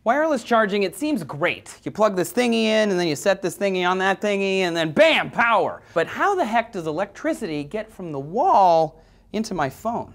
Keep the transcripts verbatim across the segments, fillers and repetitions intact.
Wireless charging, it seems great. You plug this thingy in, and then you set this thingy on that thingy, and then bam, power. But how the heck does electricity get from the wall into my phone?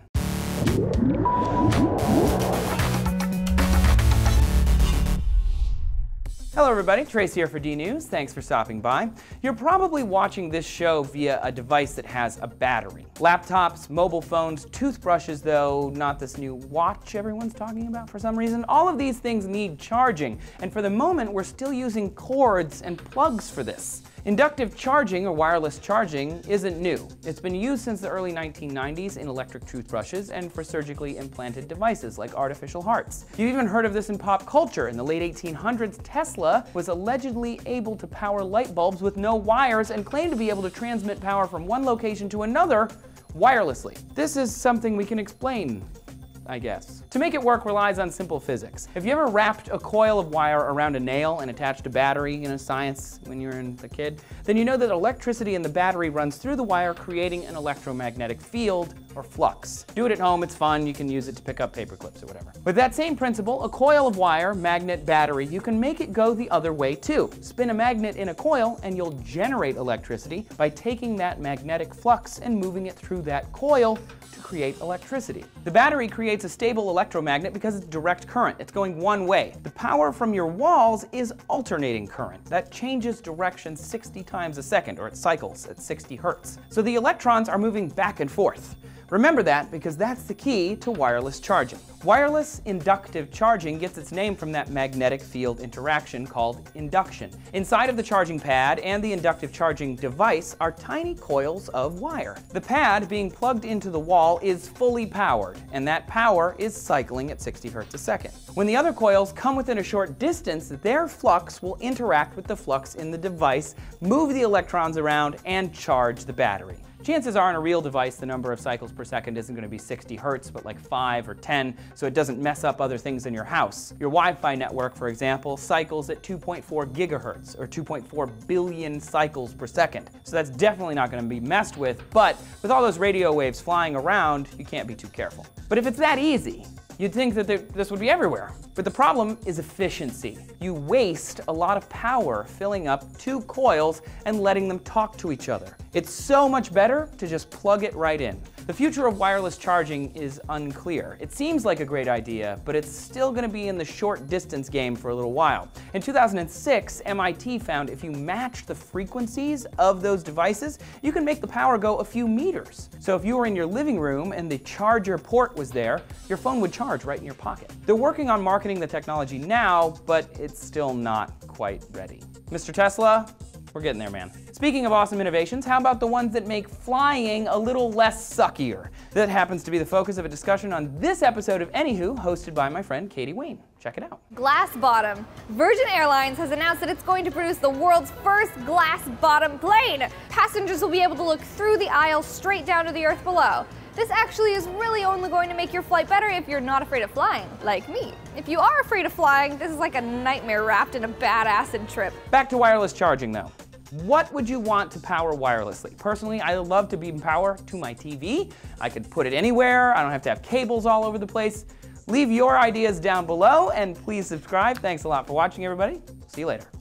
Hello everybody, Trace here for D News. Thanks for stopping by. You're probably watching this show via a device that has a battery. Laptops, mobile phones, toothbrushes though, not this new watch everyone's talking about for some reason. All of these things need charging, and for the moment we're still using cords and plugs for this. Inductive charging, or wireless charging, isn't new. It's been used since the early nineteen nineties in electric toothbrushes and for surgically implanted devices like artificial hearts. You've even heard of this in pop culture. In the late eighteen hundreds, Tesla was allegedly able to power light bulbs with no wires and claimed to be able to transmit power from one location to another wirelessly. This is something we can explain, I guess. To make it work relies on simple physics. Have you ever wrapped a coil of wire around a nail and attached a battery, you know, science, when you were a kid? Then you know that electricity in the battery runs through the wire, creating an electromagnetic field, or flux. Do it at home, it's fun, you can use it to pick up paper clips or whatever. With that same principle, a coil of wire, magnet, battery, you can make it go the other way too. Spin a magnet in a coil and you'll generate electricity by taking that magnetic flux and moving it through that coil to create electricity. The battery creates a stable electromagnet because it's direct current. It's going one way. The power from your walls is alternating current. That changes direction sixty times a second, or it cycles at sixty hertz. So the electrons are moving back and forth. Remember that because that's the key to wireless charging. Wireless inductive charging gets its name from that magnetic field interaction called induction. Inside of the charging pad and the inductive charging device are tiny coils of wire. The pad being plugged into the wall is fully powered, and that power is cycling at sixty hertz a second. When the other coils come within a short distance, their flux will interact with the flux in the device, move the electrons around, and charge the battery. Chances are in a real device the number of cycles per second isn't going to be sixty hertz, but like five or ten, so it doesn't mess up other things in your house. Your Wi-Fi network, for example, cycles at two point four gigahertz, or two point four billion cycles per second. So that's definitely not going to be messed with, but with all those radio waves flying around, you can't be too careful. But if it's that easy, you'd think that there, this would be everywhere. But the problem is efficiency. You waste a lot of power filling up two coils and letting them talk to each other. It's so much better to just plug it right in. The future of wireless charging is unclear. It seems like a great idea, but it's still going to be in the short distance game for a little while. In two thousand six, M I T found if you match the frequencies of those devices, you can make the power go a few meters. So if you were in your living room and the charger port was there, your phone would charge right in your pocket. They're working on marketing the technology now, but it's still not quite ready. Mister Tesla, we're getting there, man. Speaking of awesome innovations, how about the ones that make flying a little less suckier? That happens to be the focus of a discussion on this episode of Anywho, hosted by my friend Katie Wayne. Check it out. Glass bottom. Virgin Airlines has announced that it's going to produce the world's first glass bottom plane. Passengers will be able to look through the aisle straight down to the earth below. This actually is really only going to make your flight better if you're not afraid of flying, like me. If you are afraid of flying, this is like a nightmare wrapped in a bad acid trip. Back to wireless charging though. What would you want to power wirelessly? Personally, I love to beam power to my T V. I could put it anywhere. I don't have to have cables all over the place. Leave your ideas down below and please subscribe. Thanks a lot for watching, everybody. See you later.